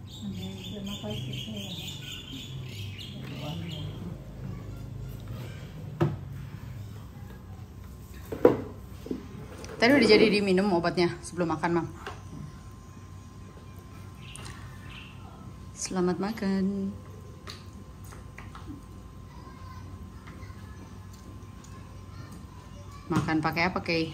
Terima kasih saya. Tadi udah jadi diminum obatnya sebelum makan, Mam. Selamat makan. Makan pakai apa, Kay?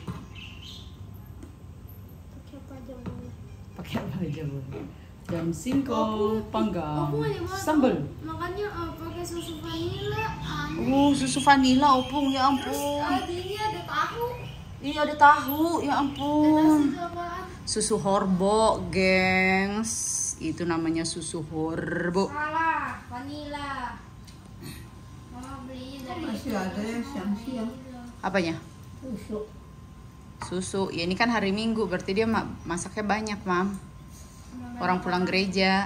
Pakai apa aja, Bu? Jam singkong panggang. Sambal. Makanya pakai susu vanila. Susu vanila, Opung, ya ampun. Ini ada tahu. Iya, ada tahu, ya ampun. Susu apaan? Susu Horbo, gengs. Itu namanya susu Horbo. Salah, vanila. Mama beli dari Masih ada ya siang-siang. Apanya? Susu. Susu. Ya ini kan hari Minggu, berarti dia masaknya banyak, Mam. Orang pulang gereja.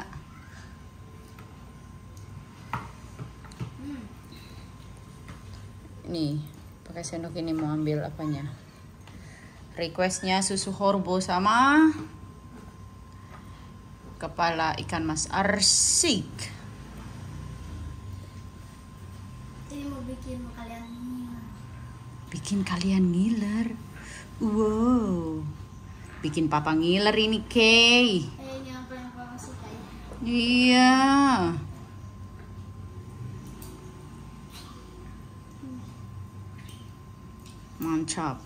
Nih, pakai sendok ini mau ambil apanya? Requestnya susu Horbo sama kepala ikan mas arsik. Ini mau bikin kalian ini. Bikin kalian ngiler. Wow. Bikin papa ngiler ini, Kay. Ini apa yang papa suka ya? Iya. Mantap.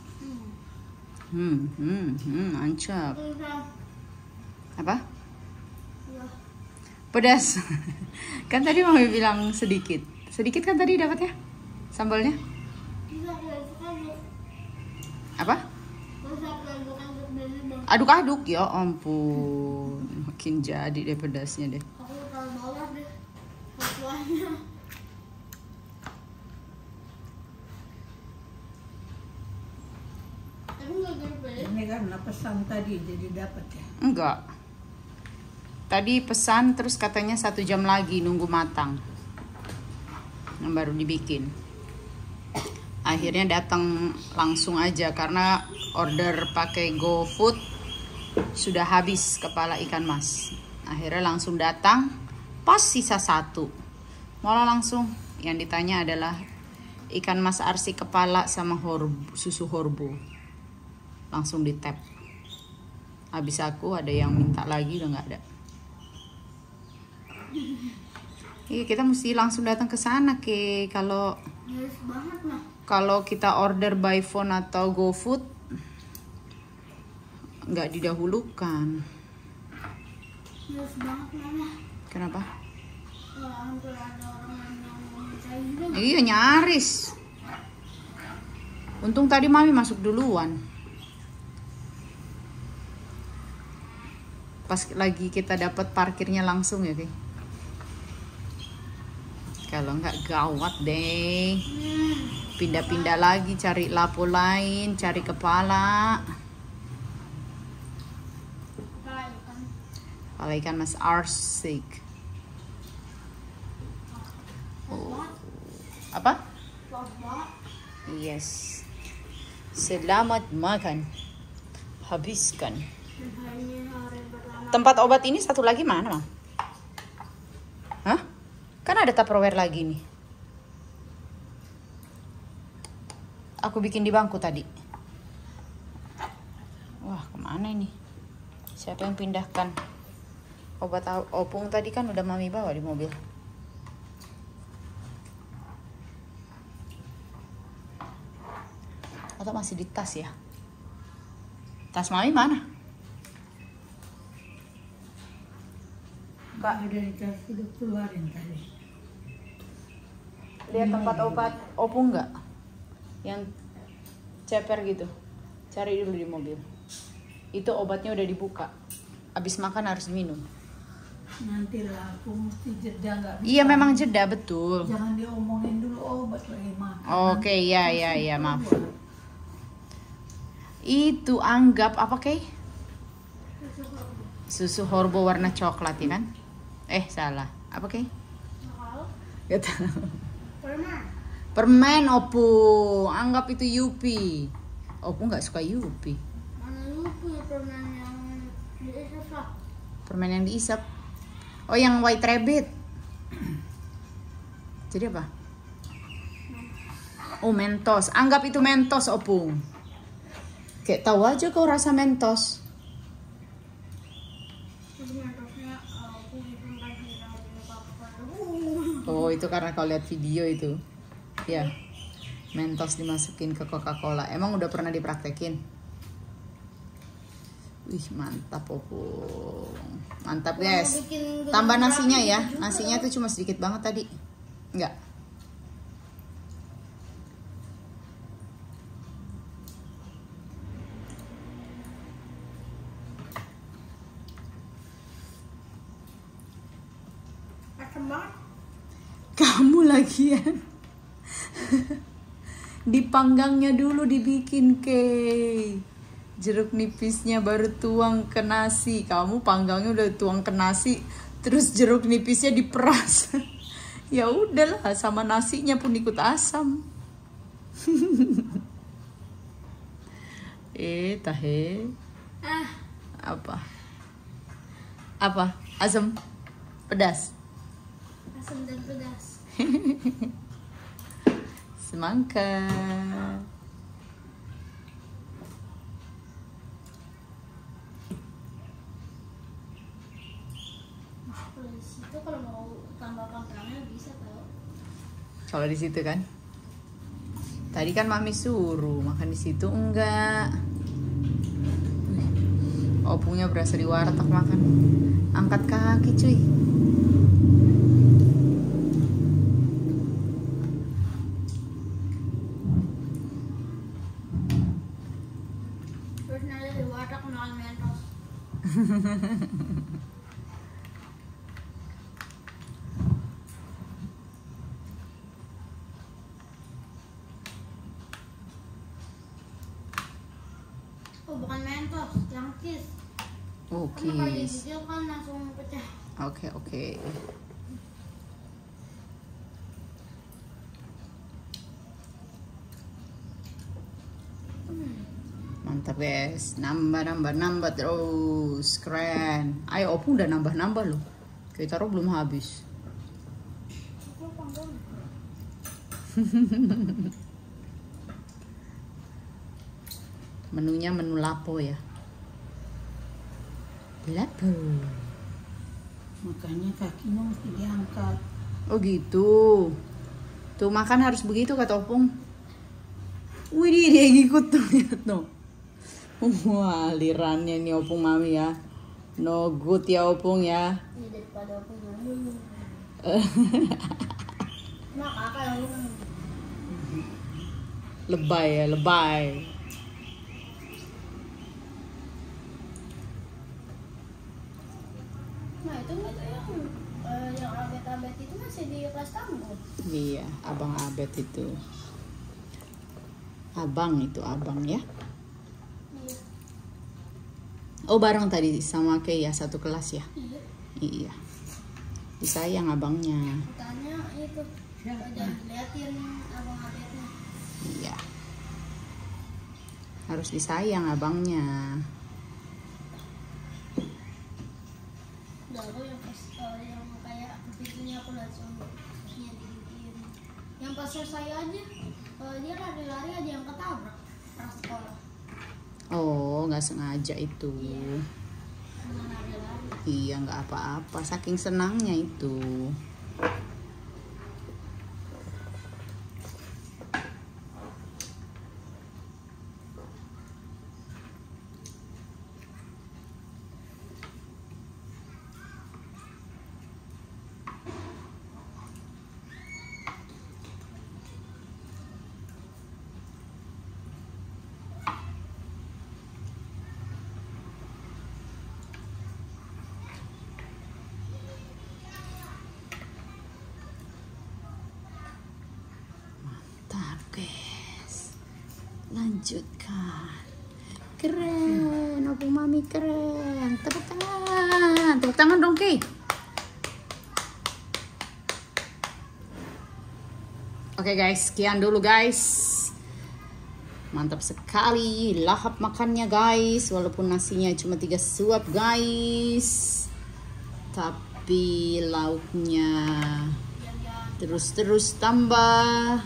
Mantap. Apa? Ya. Pedas. Kan tadi mami bilang sedikit. Sedikit kan tadi dapatnya? Sambalnya? Bisa aduk-aduk. Apa? Bisa aduk-aduk dulu dong. Aduk-aduk, ya ampun. Makin jadi deh pedasnya deh. Aku taruh bawah deh. Sesuanya. Tapi nggak gede. Ini karena pesan tadi jadi dapat ya. Enggak. Tadi pesan terus katanya 1 jam lagi nunggu matang. Yang baru dibikin. Akhirnya datang langsung aja karena order pakai GoFood sudah habis kepala ikan mas. Akhirnya langsung datang pas sisa 1. Malah langsung yang ditanya adalah ikan mas arsi kepala sama susu Horbo. Langsung di tap. Habis aku ada yang minta lagi udah nggak ada. Iya, kita mesti langsung datang ke sana, Ke. Yes banget mah. Kalau kita order by phone atau GoFood nggak didahulukan. Yes banget mama. Kenapa? Hampir ada orang yang mau mencari juga. Iya, nyaris. Untung tadi mami masuk duluan. Pas lagi kita dapat parkirnya langsung ya, Ke. Kalau nggak gawat deh. Pindah-pindah lagi, cari lapo lain, cari kepala. Kepala ikan mas arsik. Oh. Apa? Yes. Selamat makan. Habiskan. Tempat obat ini satu lagi mana, Mam? Hah? Kan ada Tupperware lagi nih. Aku bikin di bangku tadi. Wah, kemana ini? Siapa yang pindahkan? Obat opung tadi kan udah mami bawa di mobil. Atau masih di tas ya? Tas mami mana? Kak, udah sudah keluarin tadi. Lihat tempat obat opung nggak? Yang ceper gitu. Cari dulu di mobil. Itu obatnya udah dibuka. Abis makan harus minum. Nanti lah, aku mesti jeda nggak bisa. Iya, memang jeda, betul. Jangan diomongin dulu obat lagi makan. Oke, ya, maaf. Itu anggap apa, Kay? Susu Horbo warna coklat ya kan? Salah. Apa, Kay? Gak tahu. Permen Opung. Anggap itu Yupi. Opung nggak suka Yupi. Mana Yupi permen yang diisap? Permen yang diisap. Oh, yang white rabbit. Jadi apa? Oh, Mentos. Anggap itu Mentos, Opung. Kayak tahu aja kau rasa Mentos. Terus mentosnya aku disimpan di dalam Coca-Cola. Oh, itu karena kau lihat video itu. Ya. Mentos dimasukin ke Coca-Cola. Emang udah pernah dipraktekin? Wih, mantap, Opung. Mantap, guys. Tambah nasinya ya. Nasinya tuh cuma sedikit banget tadi. Enggak. Asam banget. Kamu lagian. Dipanggangnya dulu dibikin jeruk nipisnya baru tuang ke nasi. Kamu panggangnya udah tuang ke nasi, terus jeruk nipisnya diperas. Ya udahlah, sama nasinya pun ikut asam. Tahe. Apa? Apa? Asam? Pedas? Asam dan pedas. Semangka. Kalau di situ kalau mau tambah kentangnya bisa tau. Kalau di situ kan. Tadi kan Mami suruh makan di situ, enggak. Opungnya berasa di warteg makan. Angkat kaki, cuy. Terus nanti di warteg makan Mentos. Oh, bukan Mentos, yang Kiss. Oke. Karena kalau digigil kan langsung pecah. Oke. Mantap, guys. Nambah terus. Keren. Ayo, Opung udah nambah loh. Kita taruh belum habis. Aku panggang. Menunya menu lapo ya. Lapo. Makanya kakinya mesti diangkat. Oh gitu. Tuh makan harus begitu kata Opung. Wih, dia ngikut tuh, lihat no. Wah, alirannya nih Opung Mami ya. No good ya Opung ya. Ini daripada aku ngomong. Nah, kakak yang ngomong. Lebay ya, lebay. Nah, itu yang abet-abet itu masih di kelas kamu. Iya, abang Abet itu. Abang ya. Iya. Oh, bareng tadi sama Kay ya, satu kelas ya. Iya. Iya. Disayang abangnya. Katanya itu jangan diliatin abang abetnya. Iya. Harus disayang abangnya. Udah aku yang pas yang kayak kepikirannya aku langsung dibikin. Yang pas saya aja dia lari-lari aja yang ketabrak pas sekolah. Oh, nggak sengaja itu. Dengan lari-lari. Iya, nggak apa-apa. Saking senangnya itu. Mantap, guys. Lanjutkan. Keren, Opung Mami keren. Tepuk tangan. Tepuk tangan dong, Kay. Oke guys, sekian dulu guys. Mantap sekali lahap makannya guys. Walaupun nasinya cuma 3 suap guys, tapi lebih lauknya. Yang Terus tambah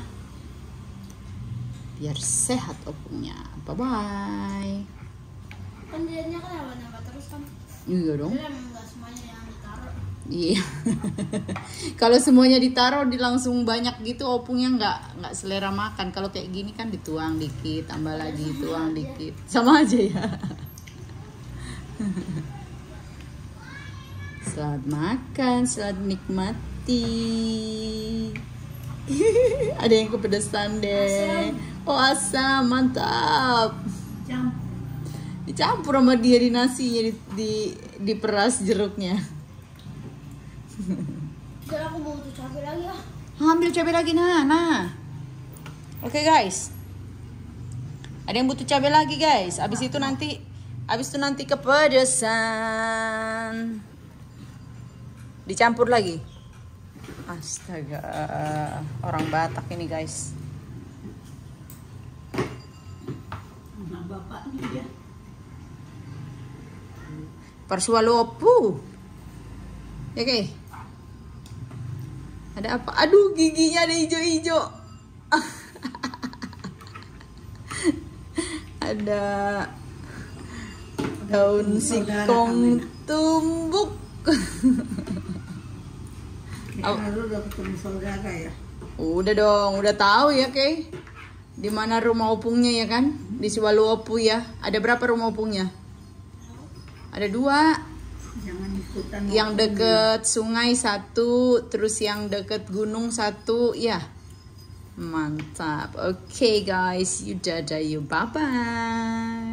biar sehat opungnya. Bye bye. kan jadinya kan nambah terus kan. Iya dong. Jadi emang nggak semuanya yang ditaruh. Iya. Kalau semuanya ditaruh langsung banyak gitu opungnya nggak selera makan. Kalau kayak gini kan dituang dikit, tambah lagi, tuang dikit. Sama aja ya. Selamat makan, selamat menikmati. Ada yang kepedesan deh. Oh asam, mantap. Dicampur sama dia di nasinya, diperas jeruknya. Jadi aku mau butuh cabai lagi ya. Ambil cabai lagi nah. Oke guys. Ada yang butuh cabai lagi guys. Abis itu nanti kepedesan. Dicampur lagi. Astaga, orang Batak ini guys. Nah, bapaknya dia. Persualopu. Ya oke. Ada apa? Aduh, giginya ada hijau-hijau. Ada daun singkong tumbuk. Lu udah ketemu saudara ya? Udah dong, udah tahu ya, Kay. Di mana rumah opungnya ya kan? Di Siwaluopu ya. Ada berapa rumah opungnya? Ada 2. Jangan ikutan. Yang deket sungai 1, terus yang deket gunung 1, ya. Mantap. Oke guys, you dadah you, bye bye.